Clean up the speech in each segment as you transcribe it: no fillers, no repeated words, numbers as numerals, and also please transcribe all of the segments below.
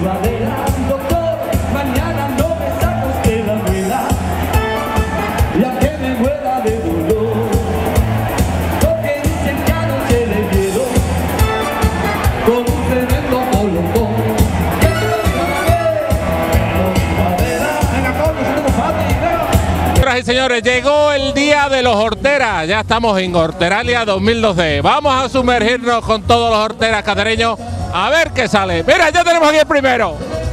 madera, doctor, mañana no me saca usted la muela, ya que me muera de dolor, porque dicen que anoche le quiero con un tremendo colocón. Señoras y señores, llegó el día de los horteras. Ya estamos en Horteralia 2012. Vamos a sumergirnos con todos los horteras cacereños a ver qué sale. Mira, ya tenemos aquí el primero.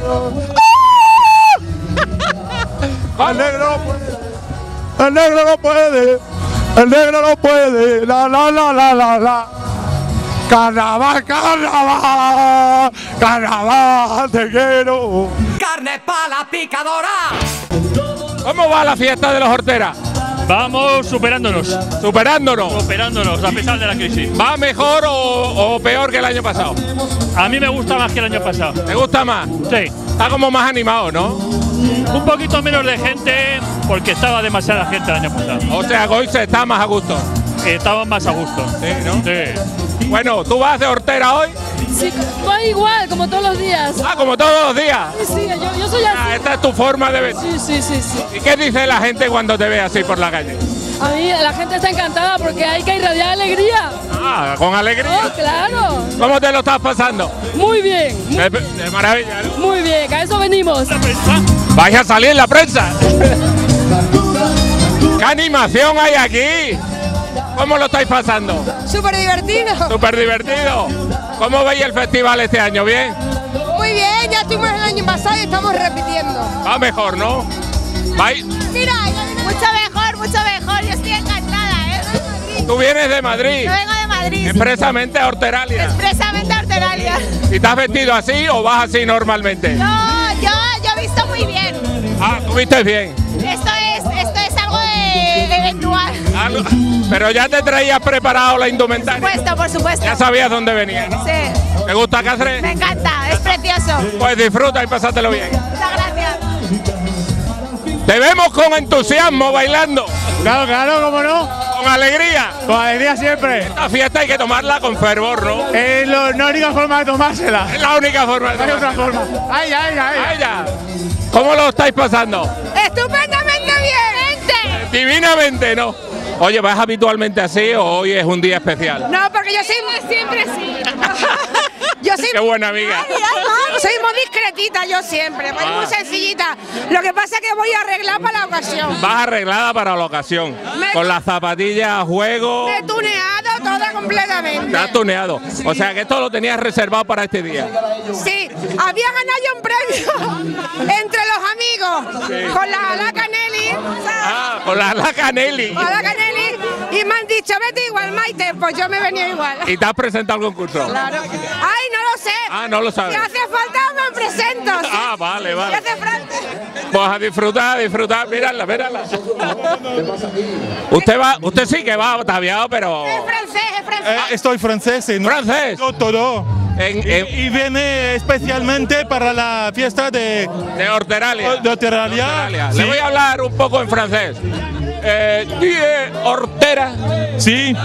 El negro no puede. El negro no puede. El negro no puede. La la la la la la. Carnaval, carnaval, carnaval, te quiero. Carne para la picadora. ¿Cómo va la fiesta de los horteras? Vamos superándonos. Superándonos. Superándonos a pesar de la crisis. ¿Va mejor o peor que el año pasado? A mí me gusta más que el año pasado. ¿Te gusta más? Sí. Está como más animado, ¿no? Un poquito menos de gente porque estaba demasiada gente el año pasado. O sea, hoy se está más a gusto. Estaba más a gusto. Sí, ¿no? Sí. Bueno, ¿tú vas de hortera hoy? Sí, voy igual, como todos los días. Ah, como todos los días. Sí, yo soy así. Ah, esta es tu forma de ver. Sí. ¿Y qué dice la gente cuando te ve así por la calle? A mí la gente está encantada porque hay que irradiar alegría. Ah, con alegría. Oh, claro. ¿Cómo te lo estás pasando? Muy bien. De maravilla, ¿no? Muy bien, a eso venimos. ¡Vais a salir en la prensa! ¿Qué animación hay aquí? ¿Cómo lo estáis pasando? Súper divertido. Súper divertido. ¿Cómo veis el festival este año? ¿Bien? Muy bien, ya estuvimos el año pasado y estamos repitiendo. Va mejor, ¿no? ¿Vais? Mira, mucho mejor. Yo estoy encantada, ¿eh? ¿Tú vienes de Madrid? Yo vengo de Madrid. Expresamente a Horteralia. Expresamente a Horteralia. ¿Y te has vestido así o vas así normalmente? No, yo he visto muy bien. Ah, ¿tú viste bien? Esto es algo de eventual. Pero ya te traías preparado la indumentaria. Por supuesto. Ya sabías dónde venía, ¿no? Sí. ¿Te gusta Cáceres? Me encanta, es precioso. Pues disfruta y pásatelo bien. Muchas gracias. Te vemos con entusiasmo bailando. Claro, cómo no. Con alegría. Con alegría siempre. Esta fiesta hay que tomarla con fervor, ¿no? Es la única forma de tomársela. Es la única forma de No hay otra tomársela. forma. Ay, ay, ay. Ay, ya. ¿Cómo lo estáis pasando? Estupendamente bien. Divinamente, ¿no? Oye, ¿vas habitualmente así o hoy es un día especial? No, porque yo soy siempre sí. Yo soy Qué buena amiga. no, soy muy discretita yo siempre, muy sencillita. Lo que pasa es que voy a arreglar para la ocasión. Vas arreglada para la ocasión. Con las zapatillas a juego. Me he tuneado toda completamente. Te has tuneado. O sea que esto lo tenías reservado para este día. Sí, había ganado yo un premio entre los amigos con la Ala Canelli. Ah, con la Canelli. Con la Canelli. Y me han dicho, vete igual, Maite, pues yo me venía igual. ¿Y te has presentado al concurso? Claro. Ay, no lo sé. Ah, no lo sabes. Si hace falta me presento. ¿Sí? Ah, vale. Si hace falta. Pues a disfrutar, mírala. Usted sí que va ataviado, pero... Es francés. Estoy francés, ¿no? ¿Francés? Todo. Y viene especialmente para la fiesta de Horteralia. De Horteralia. Le voy a hablar un poco en francés. Hortera. Sí.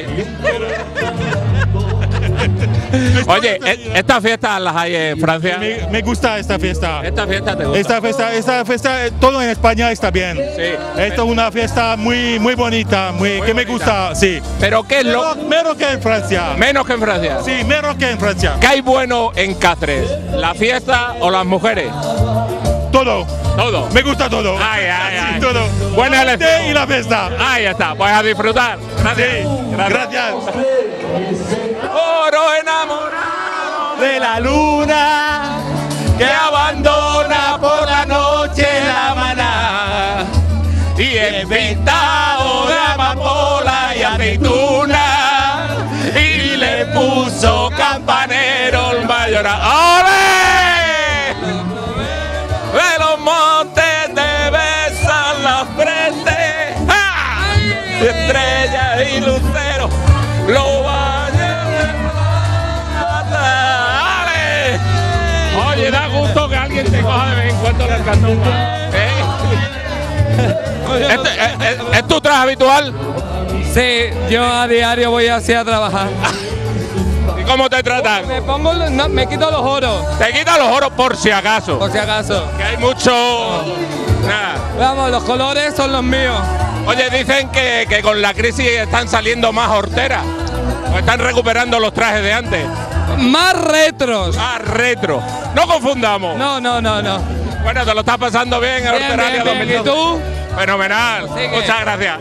Oye, ¿estas fiestas las hay en Francia? Me gusta esta fiesta. ¿Esta fiesta te gusta? Esta fiesta, todo en España está bien. Sí. Esta es una fiesta muy bonita, que me gusta, sí. ¿Pero qué es lo...? Menos que en Francia. Menos que en Francia. Sí, menos que en Francia. ¿Qué hay bueno en Cáceres? ¿La fiesta o las mujeres? Todo. Todo. Me gusta todo. Ay. Todo. Buena la elección. y la fiesta. Ahí está, pues a disfrutar. Gracias. Sí. Gracias. Oro enamorado De la luna que abandona por la noche la maná y el pintado de amapola y aceituna y le puso campanero el mayoral. ¡Ole! De los montes te besan las frentes, ¡ah! Estrellas y luceros, lo Oye, da gusto que alguien te coja de vez en cuando la alcanzonga. ¿Es tu trabajo habitual? Sí, yo a diario voy así a trabajar. cómo te tratan? Me quito los oros. Te quitan los oros por si acaso. Por si acaso. Que hay mucho... Nada. Vamos, los colores son los míos. Oye, dicen que con la crisis están saliendo más horteras. O están recuperando los trajes de antes. Más retros. Más retro. No confundamos. No. Bueno, te lo estás pasando bien en Horteralia 2012. ¿Y tú? Fenomenal. Sigue. Muchas gracias.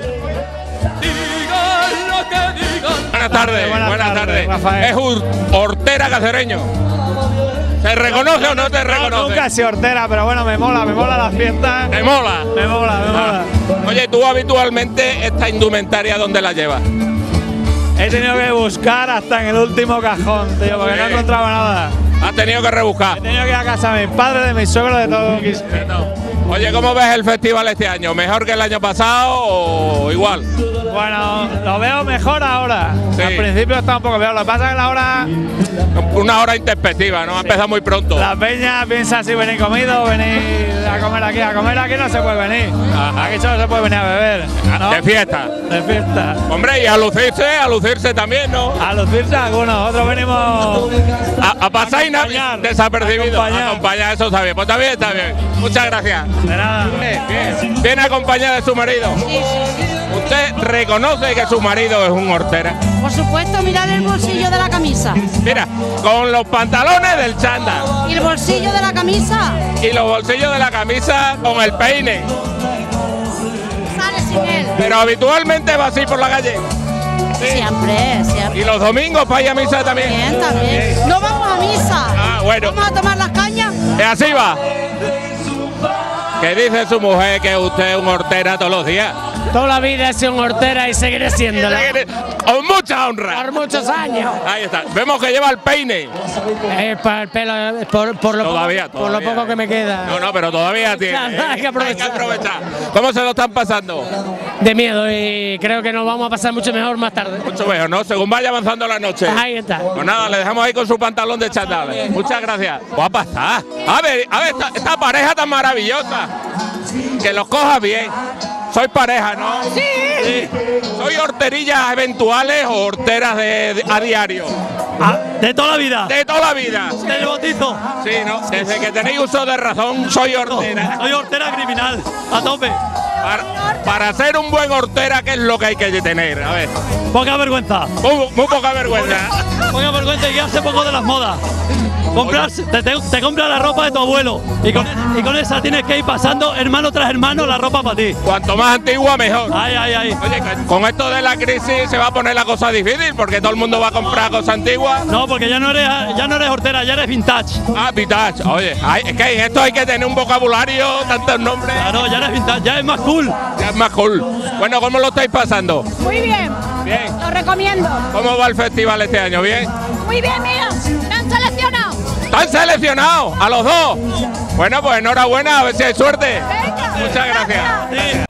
Buenas tardes. Buenas tardes. Rafael. Es un hortera cacereño. ¿Se reconoce o no te reconoce? Nunca he sido hortera, pero bueno, me mola la fiesta. ¿Te mola? Me mola. Oye, ¿tú habitualmente esta indumentaria dónde la llevas? He tenido que buscar hasta en el último cajón, tío, porque no encontraba nada. Has tenido que rebuscar. He tenido que ir a casa de mis padres, de mis suegros, de todo. Oye, ¿cómo ves el festival este año? ¿Mejor que el año pasado o igual? Bueno, lo veo mejor ahora. Sí. Al principio está un poco peor. Lo que pasa es que la hora. Una hora introspectiva, ¿no? Ha empezado muy pronto. La peña piensa si venir comido, venir a comer aquí. A comer aquí no se puede venir. Aquí solo se puede venir a beber, ¿no? De fiesta. De fiesta. Hombre, y a lucirse también, ¿no? A lucirse algunos, otros venimos a pasar desapercibido. Acompañar, eso está bien. Pues está bien. Muchas gracias. De nada. Bien. Viene acompañada de su marido. Sí. ¿Usted reconoce que su marido es un hortera? Por supuesto, mirad el bolsillo de la camisa. Mira, con los pantalones del chándal. ¿Y el bolsillo de la camisa? Y los bolsillos de la camisa con el peine. Sale sin él. Pero habitualmente va así por la calle. Sí. Siempre. ¿Y los domingos para ir a misa también? También. No vamos a misa. Ah, bueno. Vamos a tomar las cañas. Y así va. ¿Qué dice su mujer que usted es un hortera todos los días? Toda la vida he sido un hortera y seguiré siéndola. Con mucha honra. Por muchos años. Ahí está. Vemos que lleva el peine. Para el pelo, por lo poco que me queda. No, pero todavía tiene. Hay que aprovechar. ¿Cómo se lo están pasando? De miedo y creo que nos vamos a pasar mucho mejor más tarde. Mucho mejor, ¿no? Según vaya avanzando la noche. Ahí está. Pues nada, le dejamos ahí con su pantalón de chándal. Muchas gracias. Guapa está. A ver, esta pareja tan maravillosa. Que los coja bien. Soy pareja, ¿no? Sí. ¿Soy horterillas eventuales o horteras a diario? De toda la vida. De toda la vida. Del bautizo. Sí, ¿no? Desde que tenéis uso de razón, soy hortera. Soy hortera criminal, a tope. Para ser un buen hortera, ¿qué es lo que hay que tener? A ver. Poca vergüenza. Muy poca vergüenza. Poca vergüenza y quedarse poco de las modas. Te compras la ropa de tu abuelo y con esa tienes que ir pasando hermano tras hermano la ropa para ti. Cuanto más antigua, mejor. Ay. Oye, con esto de la crisis se va a poner la cosa difícil porque todo el mundo va a comprar cosas antiguas. No, porque ya no eres hortera, ya eres vintage. Ah, vintage. Oye, es que en esto hay que tener un vocabulario, tantos nombres. Claro, ya eres vintage, ya es más cool. Ya es más cool. Bueno, ¿cómo lo estáis pasando? Muy bien. Bien. Lo recomiendo. ¿Cómo va el festival este año? ¿Bien? Muy bien, mira. Me han seleccionado. ¿Están seleccionados a los dos? Bueno, pues enhorabuena, a ver si hay suerte. Venga. Muchas gracias.